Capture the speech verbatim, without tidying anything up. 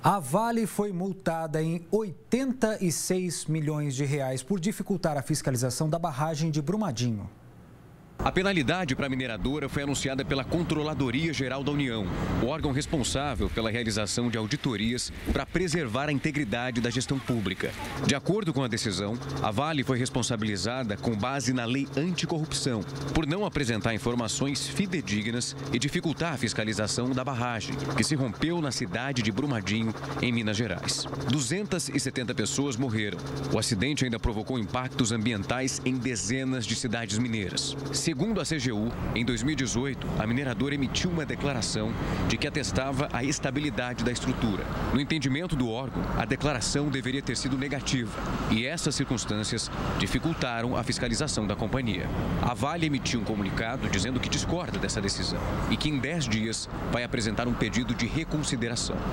A Vale foi multada em oitenta e seis milhões de reais por dificultar a fiscalização da barragem de Brumadinho. A penalidade para a mineradora foi anunciada pela Controladoria Geral da União, o órgão responsável pela realização de auditorias para preservar a integridade da gestão pública. De acordo com a decisão, a Vale foi responsabilizada com base na lei anticorrupção, por não apresentar informações fidedignas e dificultar a fiscalização da barragem, que se rompeu na cidade de Brumadinho, em Minas Gerais. duzentas e setenta pessoas morreram. O acidente ainda provocou impactos ambientais em dezenas de cidades mineiras. Segundo a C G U, em dois mil e dezoito, a mineradora emitiu uma declaração de que atestava a estabilidade da estrutura. No entendimento do órgão, a declaração deveria ter sido negativa e essas circunstâncias dificultaram a fiscalização da companhia. A Vale emitiu um comunicado dizendo que discorda dessa decisão e que em dez dias vai apresentar um pedido de reconsideração.